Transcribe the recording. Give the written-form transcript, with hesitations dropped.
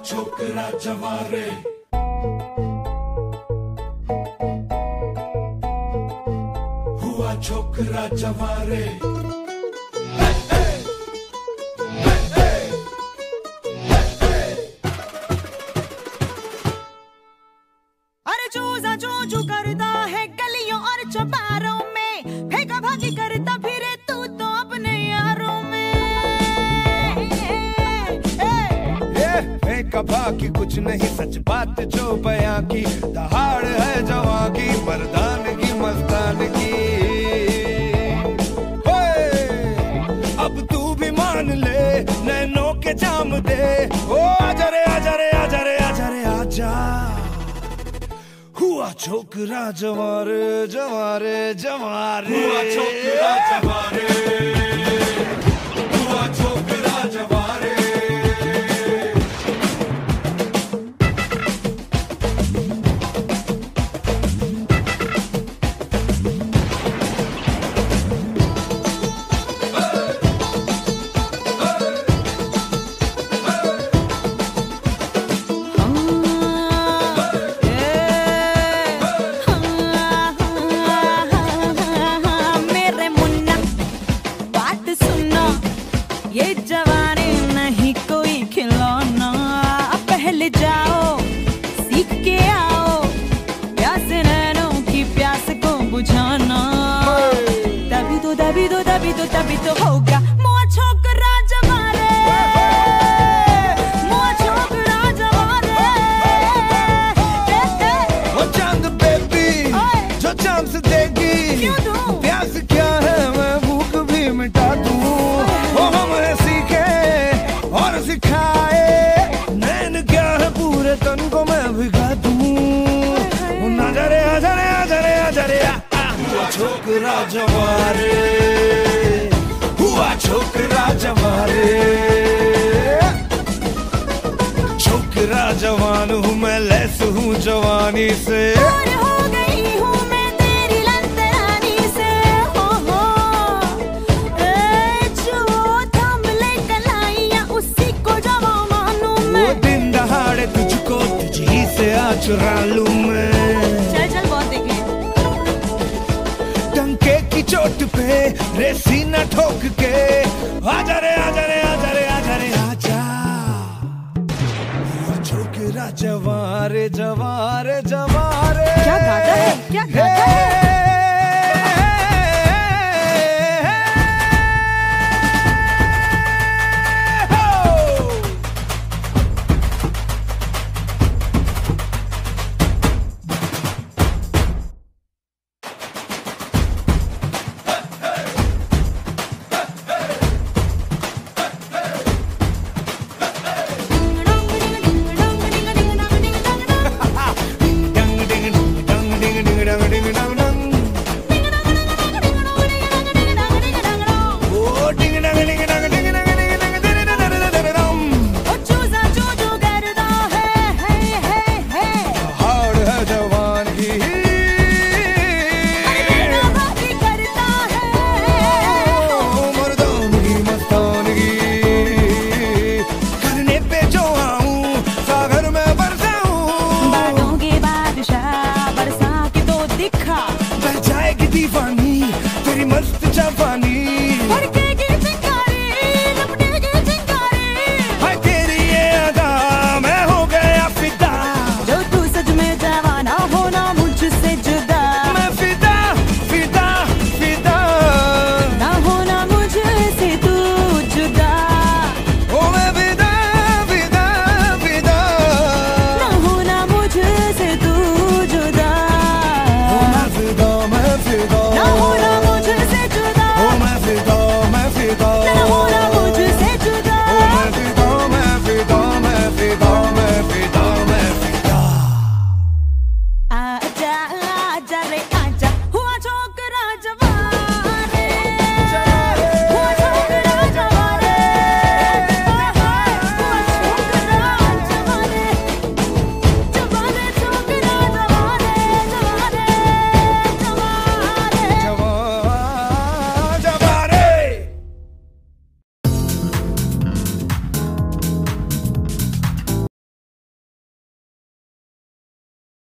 छोकरा जवारे हुआ छोकरा जवारे अरे चूजा चूचू करता है गलियों और चौबारों में, फेंका भागी करता फिरे तू तो अपने यारों में। फेंका भागी कुछ नहीं, सच बात जो बयां की, दहाड़ है जवां की, मर्दानगी मस्तानगी। अब तू भी मान ले, नैनों के जाम दे, ओ आजा रे आजा रे आजा रे आजा रे आजा। हुआ छोकरा जवारे जवारे जवारे, हुआ छोकरा जवारे, हुआ छोकरा जवारे। ये जवानी नहीं कोई खिलौना, पहले जाओ सीख के आओ, प्यास नैनों की प्यास को बुझाना। तभी तो तभी तो तभी तो तभी तो होगा मुआ छोकरा जवारे, मुआ छोकरा जवारे। वो चांद बेबी जो चांद से देगी, क्यों दूं? प्यास क्या है मैं भूख भी मिटा दूं। वो हमें सीखे और सिखाए, नैन क्या है पूरे तन को मैं भिगा दूं। आजा रे आजा रे आजा रे आजा रे, हुआ छोकरा जवारे, हुआ छोकरा जवारे। छोकरा जवान हूँ मैं, लैस हूँ जवानी से, और हो गई हूँ मैं तेरी लंतरानी से। हो जो थाम ले कलाइयाँ उसी को जवां मानूं मैं। वो दिन दहाड़े तुझको तुझी से आ चुरा लूं मैं। चल चल बहुत देखे। डंके की चोट पे रेसी न ठोक के, आजा रे आजा रे आजा रे आजा रे आजा। हुआ छोकरा जवारे जवारे जवारे। क्या गाता है, क्या गाता है?